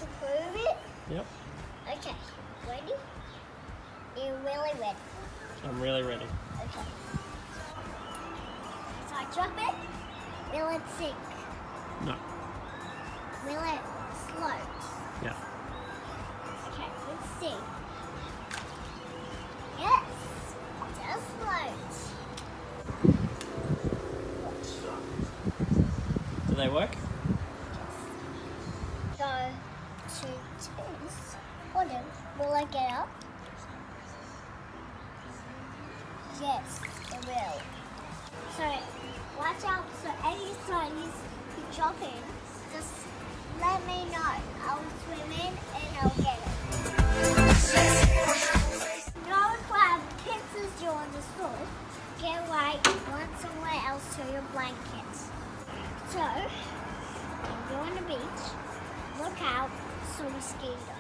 to prove it? Yep. Okay, ready? You're really ready. I'm really ready. Okay. So I drop it, will it sink? No. Will it float? Yeah. Okay, let's see. Yes, it does float. Do they work? Go to twos. Hold on. Will I get up? Yes, it will. So, watch out. So, any sunnies you drop in, just let me know. I'll swim in and I'll get it. No crab pisses you on the floor. Get away and run somewhere else to your blanket. So, when you're on the beach, look out for mosquitoes.